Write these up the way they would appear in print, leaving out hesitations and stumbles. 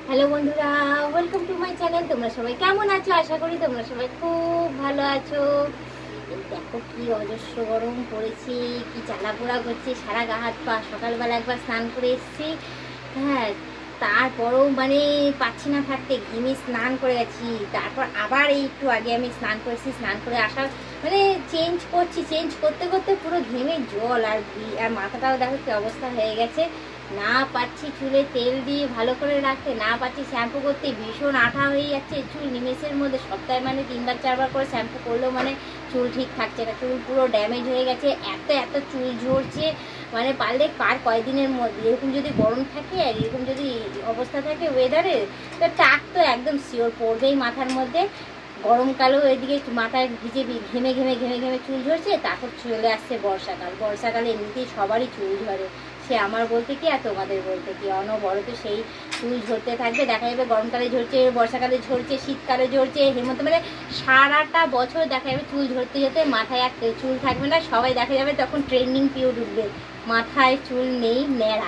Hello বন্ধুরা, welcome to my channel. তোমরা সবাই কেমন আছো? আশা করি তোমরা সবাই খুব ভালো আছো। এই দেখো কি অজস্র গরম পড়েছে, কি জ্বালাপোড়া করছে সারা গা হাত পা। সকালবেলা একবার স্নান করে এসেছি, হ্যাঁ, তারপরও মানে পাচ্ছি না থাকতে, ঘেমে স্নান করে গেছি। তারপর আবার এই একটু আগে আমি স্নান করেছি, স্নান করে আসার মানে চেঞ্জ করতে করতে পুরো ঘেমে জল আর মাথাটাও দেখো কি অবস্থা হয়ে গেছে। না পাচ্ছি চুলে তেল দিয়ে ভালো করে রাখতে, না পাচ্ছি শ্যাম্পু করতে, ভীষণ আঠা হয়ে যাচ্ছে চুল নিমেষের মধ্যে। সপ্তাহে মানে 3-4 বার করে শ্যাম্পু করলেও মানে চুল ঠিক থাকছে না, চুল পুরো ড্যামেজ হয়ে গেছে। এত এত চুল ঝরছে, মানে পারলে কার কয়দিনের মধ্যে এরকম যদি গরম থাকে আর এরকম যদি অবস্থা থাকে ওয়েদারের, তো টাক তো একদম শিওর পড়বেই মাথার মধ্যে। গরমকালেও এদিকে মাথায় ভিজে ঘেমে ঘেমে ঘেমে ঘেমে চুল ঝরছে, তারপর চলে আসছে বর্ষাকালে এমনিতেই সবারই চুল ঝরে। সে আমার বলতে কি আর তোমাদের বলতে কি, অনবরত সেই চুল ঝরতে থাকবে। দেখা যাবে গরমকালে ঝরছে, বর্ষাকালে ঝরছে, শীতকালে ঝরছে, হেমন্ত মানে সারাটা বছর দেখা যাবে চুল ঝরতে ঝরতে মাথায় এক চুল থাকবে না। সবাই দেখা যাবে তখন ট্রেন্ডিং পিরিয়ড উঠবে, মাথায় চুল নেই, ন্যাড়া।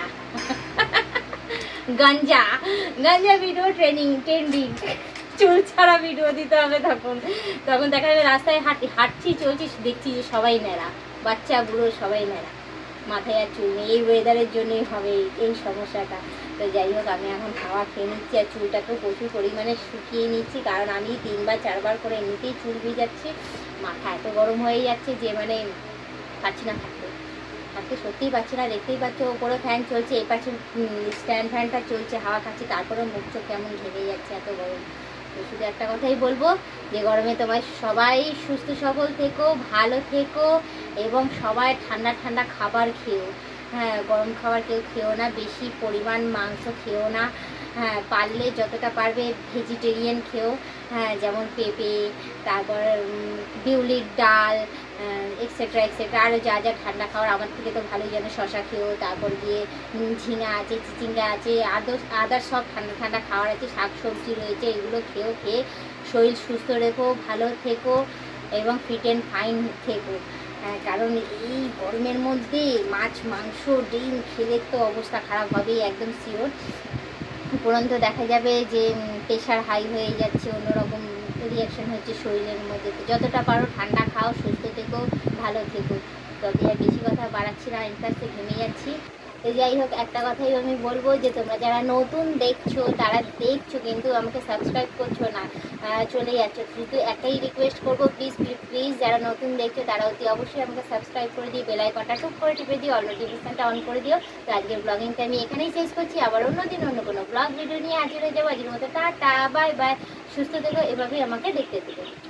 গাঞ্জা গাঞ্জা ভিডিও ট্রেন্ডিং, চুল ছাড়া ভিডিও দিতে হবে। তখন তখন দেখা যাবে রাস্তায় হাঁটছি চলছি, দেখছি যে সবাই ন্যাড়া, বাচ্চা বুড়ো সবাই ন্যাড়া, মাথায় আর চুল নেই। এই ওয়েদারের জন্যই হবে এই সমস্যাটা। তো যাই হোক, আমি এখন হাওয়া খেয়ে নিচ্ছি আর চুলটাকেও প্রচুর পরিমাণে শুকিয়ে নিচ্ছি, কারণ আমি 3-4 বার করে এমনিতেই চুল ভিজাচ্ছি। মাথা এত গরম হয়ে যাচ্ছে যে মানে পাচ্ছি না থাকতে সত্যিই পাচ্ছি না। দেখতেই পাচ্ছ ওপরে ফ্যান চলছে, এই পাশে স্ট্যান্ড ফ্যানটা চলছে, হাওয়া খাচ্ছি, তারপরে মুখ চোখ কেমন ঘেমে যাচ্ছে, এত গরম। তো শুধু একটা কথাই বলবো যে গরমে তোমায় সবাই সুস্থ সবল থেকো, ভালো থেকো, এবং সবাই ঠান্ডা ঠান্ডা খাবার খেও। হ্যাঁ, গরম খাবার কেউ খেও না, বেশি পরিমাণ মাংস খেও না। হ্যাঁ, পারলে যতটা পারবে ভেজিটেরিয়ান খেও। হ্যাঁ, যেমন পেঁপে, তারপর বিউলির ডাল, এক্সেট্রা এক্সেট্রা, আরও যা যা ঠান্ডা খাবার আমার থেকে তো ভালোই জানো। শশা খেও, তারপর গিয়ে ঝিঙা আছে, চিচিঙ্গা আছে, আদার সব ঠান্ডা ঠান্ডা খাবার আছে, শাক সবজি রয়েছে, এগুলো খেয়ে শরীর সুস্থ রেখো, ভালো থেকো এবং ফিট অ্যান্ড ফাইন থেকো। কারণ এই গরমের মধ্যে মাছ মাংস ডিম খেলে তো অবস্থা খারাপ হবেই, একদম শিওর। উপরন্ত দেখা যাবে যে প্রেশার হাই হয়ে যাচ্ছে, অন্যরকম রিয়াকশন হচ্ছে শরীরের মধ্যে। তো যতটা পারো ঠান্ডা খাও, সুস্থ থেকো, ভালো থেকো। তবে আর বেশি কথা বাড়াচ্ছি না, ইন্টারেস্টে ঘেমে যাচ্ছি। তো যাই হোক, একটা কথাই আমি বলবো যে তোমরা যারা নতুন দেখছো তারা দেখছো কিন্তু আমাকে সাবস্ক্রাইব করছো না, চলে যাচ্ছ। কিন্তু একটাই রিকোয়েস্ট করবো, প্লিজ যারা নতুন দেখছো তারা অতি অবশ্যই আমাকে সাবস্ক্রাইব করে দিও, বেল আইকনটা টুক করে টিপে দিও, অল নোটিফিকেশনটা অন করে দিও। তো আজকের ব্লগিংটা আমি এখানেই শেষ করছি, আবার অন্যদিন অন্য কোনো ব্লগ ভিডিও নিয়ে হাজির হয়ে যাবো। আজকের মতো টাটা, বাই বাই, সুস্থ থেকো, এভাবেই আমাকে দেখতে থেকো।